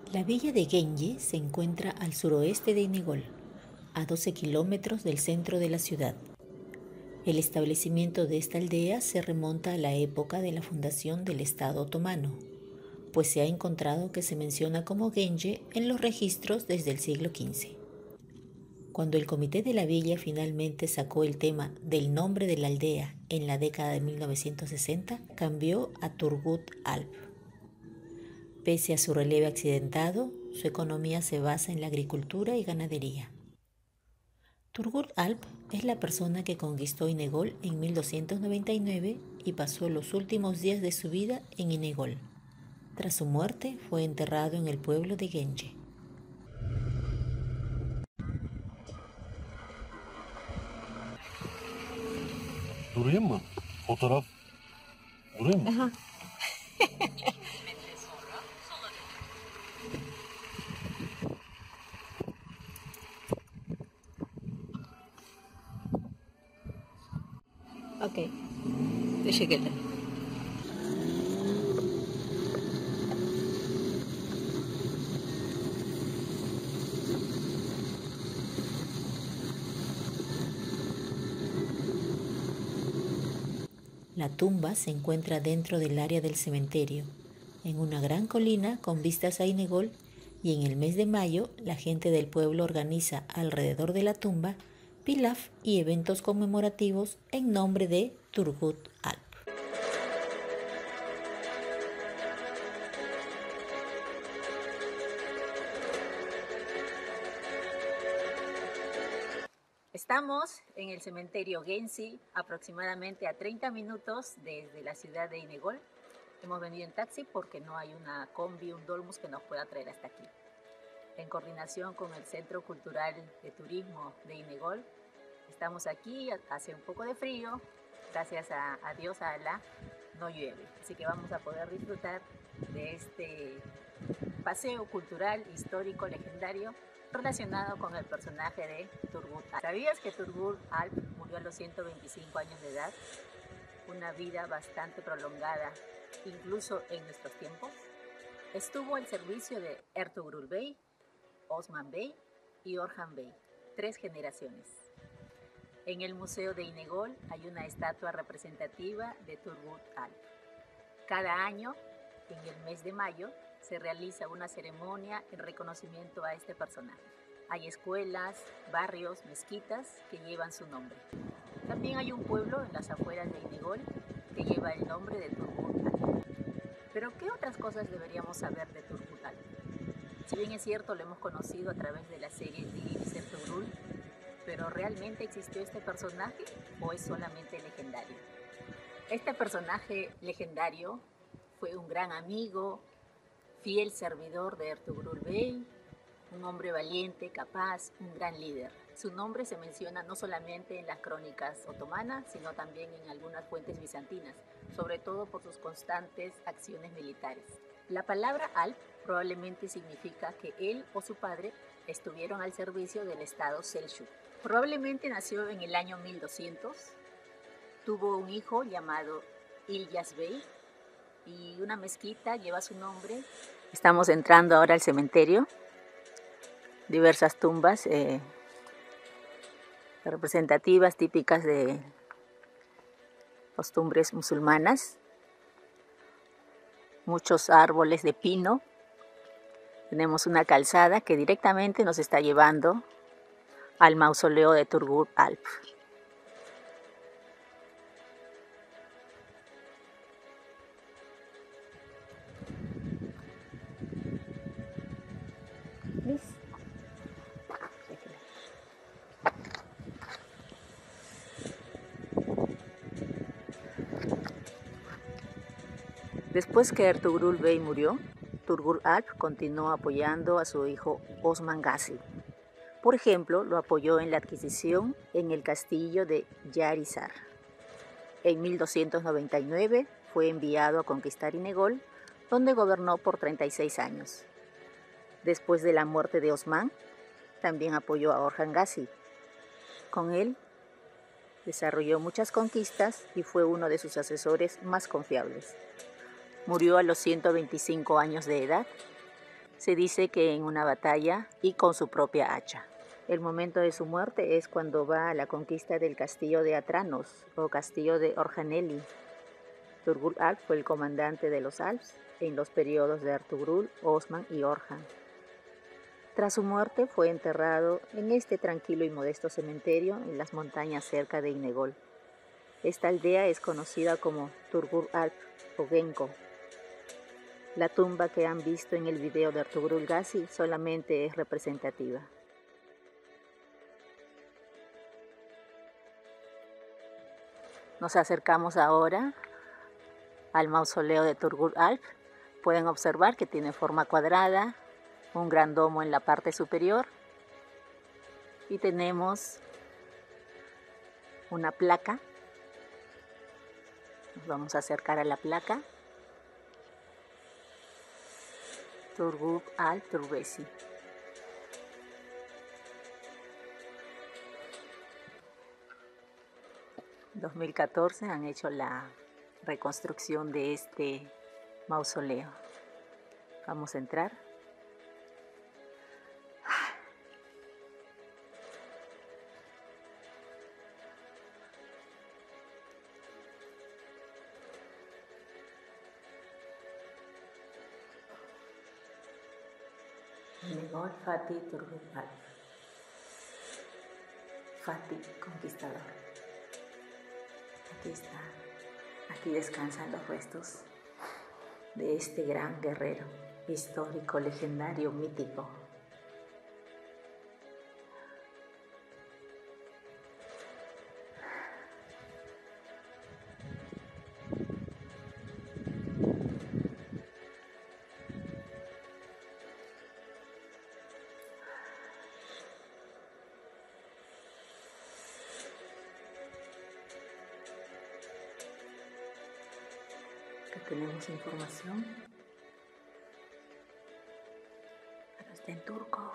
La villa de Genji se encuentra al suroeste de Inegol, a 12 kilómetros del centro de la ciudad. El establecimiento de esta aldea se remonta a la época de la fundación del Estado otomano, pues se ha encontrado que se menciona como Genji en los registros desde el siglo XV. Cuando el comité de la villa finalmente sacó el tema del nombre de la aldea en la década de 1960, cambió a Turgut Alp. Pese a su relieve accidentado, su economía se basa en la agricultura y ganadería. Turgut Alp es la persona que conquistó Inegol en 1299 y pasó los últimos días de su vida en Inegol. Tras su muerte, fue enterrado en el pueblo de Genji. Durayım mı? Fotoğraf durayım mı? Ajá. Ok. Teşekkürler. La tumba se encuentra dentro del área del cementerio, en una gran colina con vistas a Inegol, y en el mes de mayo la gente del pueblo organiza alrededor de la tumba pilaf y eventos conmemorativos en nombre de Turgut Alp. Estamos en el cementerio Genji, aproximadamente a 30 minutos desde la ciudad de Inegol. Hemos venido en taxi porque no hay una combi, un dolmus que nos pueda traer hasta aquí. En coordinación con el Centro Cultural de Turismo de Inegol, estamos aquí, hace un poco de frío, gracias a Dios, a Alá, no llueve. Así que vamos a poder disfrutar de este paseo cultural, histórico, legendario, relacionado con el personaje de Turgut Alp. ¿Sabías que Turgut Alp murió a los 125 años de edad? Una vida bastante prolongada, incluso en nuestros tiempos. Estuvo al servicio de Ertugrul Bey, Osman Bey y Orhan Bey, 3 generaciones. En el Museo de Inegol hay una estatua representativa de Turgut Alp. Cada año, en el mes de mayo, se realiza una ceremonia en reconocimiento a este personaje. Hay escuelas, barrios, mezquitas que llevan su nombre. También hay un pueblo en las afueras de Inegol que lleva el nombre de Turgut Alp. Pero ¿qué otras cosas deberíamos saber de Turgut Alp? Si bien es cierto, lo hemos conocido a través de la serie de Ertugrul, ¿pero realmente existió este personaje o es solamente legendario? Este personaje legendario fue un gran amigo, fiel servidor de Ertugrul Bey, un hombre valiente, capaz, un gran líder. Su nombre se menciona no solamente en las crónicas otomanas, sino también en algunas fuentes bizantinas, sobre todo por sus constantes acciones militares. La palabra Alp probablemente significa que él o su padre estuvieron al servicio del estado Selçuk. Probablemente nació en el año 1200, tuvo un hijo llamado İlyas Bey y una mezquita lleva su nombre. Estamos entrando ahora al cementerio, diversas tumbas representativas, típicas de costumbres musulmanas, muchos árboles de pino. Tenemos una calzada que directamente nos está llevando al mausoleo de Turgut Alp. Después que Ertugrul Bey murió, Turgut Alp continuó apoyando a su hijo Osman Gazi. Por ejemplo, lo apoyó en la adquisición en el castillo de Yarisar. En 1299 fue enviado a conquistar Inegol, donde gobernó por 36 años. Después de la muerte de Osman, también apoyó a Orhan Gazi. Con él desarrolló muchas conquistas y fue uno de sus asesores más confiables. Murió a los 125 años de edad. Se dice que en una batalla y con su propia hacha. El momento de su muerte es cuando va a la conquista del castillo de Atranos o castillo de Orhaneli. Turgur Alp fue el comandante de los Alps en los periodos de Ertugrul, Osman y Orhan. Tras su muerte fue enterrado en este tranquilo y modesto cementerio en las montañas cerca de Inegol. Esta aldea es conocida como Turgur Alp o Genko. La tumba que han visto en el video de Ertugrul Gazi solamente es representativa. Nos acercamos ahora al mausoleo de Turgur Alp. Pueden observar que tiene forma cuadrada, un gran domo en la parte superior y tenemos una placa. Nos vamos a acercar a la placa. Turgur Alp Turbesi. En 2014 han hecho la reconstrucción de este mausoleo. Vamos a entrar. Inegol Fatih Turgur Alp. Fatih, conquistador. Aquí está. Aquí descansan los restos de este gran guerrero, histórico, legendario, mítico. Acá tenemos información, pero está en turco.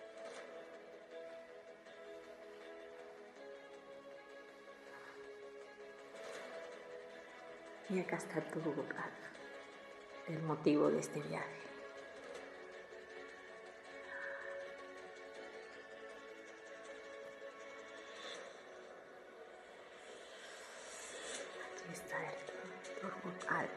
Y acá está Turgur Alp, el motivo de este viaje. Aquí está el Turgur Alp.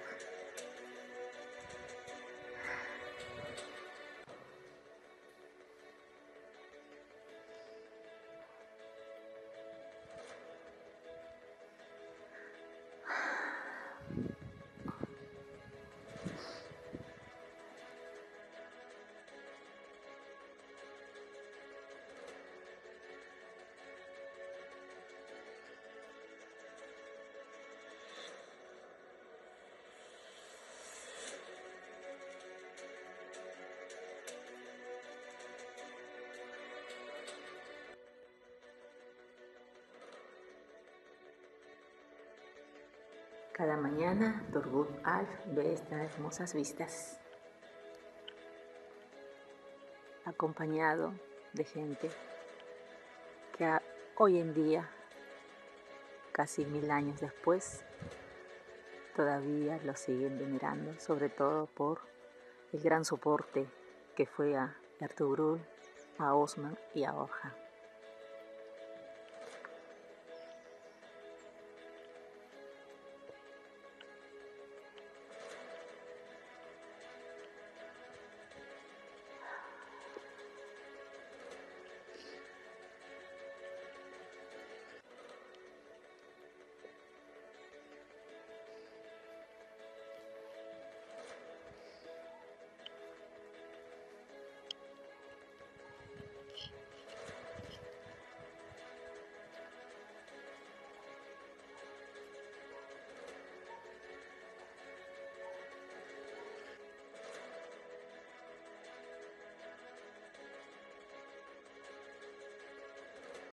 Cada mañana Turgur Alp ve estas hermosas vistas, acompañado de gente que hoy en día, casi 1000 años después, todavía lo siguen venerando, sobre todo por el gran soporte que fue a Ertugrul, a Osman y a Orhan.